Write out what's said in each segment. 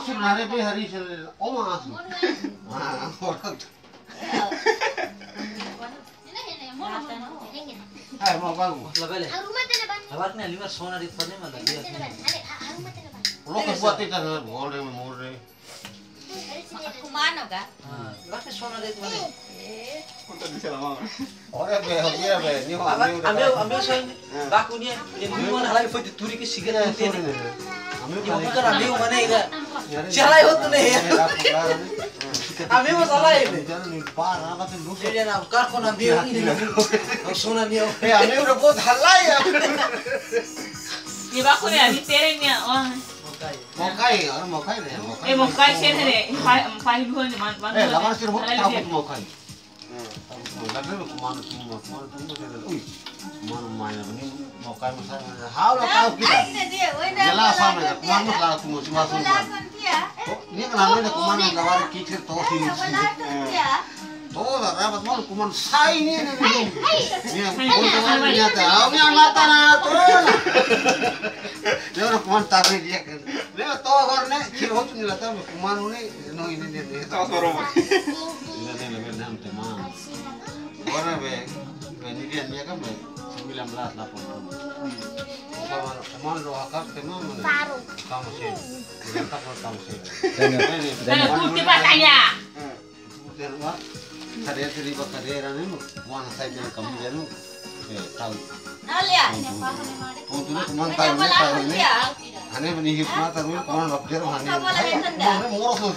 Masuk hari be hari sel. Oh masuk. Orang. Hai mau bagus. Labele. Labaknya lima sona di depannya mana dia. Lo buat itu kan boleh. Kumano ka? Labaknya sona di depannya. Untuk bisa lama. Orang be dia be. Ni Ambil soal baku dia. Yang dulu mana lagi foto turi ke sigaret itu. Dia bukan ambil mana ini. Salah itu nih ya. Ambil masalah ini. Jangan parah apa tuh. Dia nak kar kon ambil ini. Sona dia. Ambil udah buat halai ya. Di baku ni di terengnya. Mokai deh. Mokai sih ni. Pai dulu ni man. Lawan sih buat takut mokai. Lagi kemana tuh? Ui, mana main ini mokai masalah. Haulah tahu kita. Jelas sama ya. Kemana lah tuh masuk. Ini kenapa dia kemana lawar kicir toh sini. Toh rapat malu kemana say ini. Ini kemana nyata. Ini mata na tuh. Dia orang kemana tarik dia kan. Dia toh karena kira tu ni lah tahu kemana ni. No ini dia. Tahu suara. Ini lebih enam teman. Orang be, ini dia kan be 1980. Kemana doa kau teman mana? Kamu sih, kamu sih. Kalau kurti pasanya. Wah, kadang terlibat kadang ni, mana saya jadi kamu jadi, tahu. Nalia. Untuk kemana tahu ni? Ane bani hikmat tahu kemana dokter mana? Mana murah tu.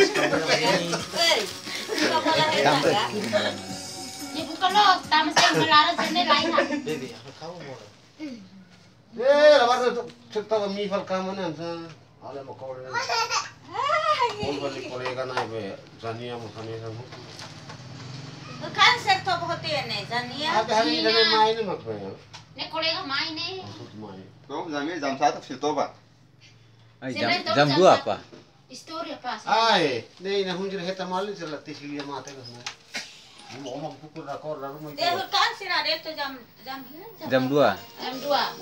Bukan lo, tamas yang melarang sini lain lah. Baby, kamu mau. Lepas tu cerita kami fal kamu ni, ada makau ni. Orang balik kolega naik be, Zania mukannya kamu. Cancer to बहुत ही नहीं जानिया. Ada hari ini dah main ni makanya. ने कोलेगा माई ने. Main. Tuh, jam 1 filter pak. Jam 2 apa? Story apa? Ai, ni na hunjir heta mali sila tisilia mate ko na. Mo pukul rakor lalu mo. Dia kan sih ada itu jam Jam 2. Jam 2.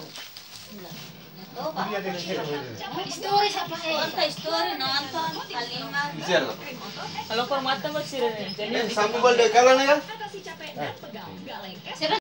Dia de kira. Story siapa ya? Story nonton Halimah. Bicara. Kalau formatnya masih. Sampai balik kalah nih kan?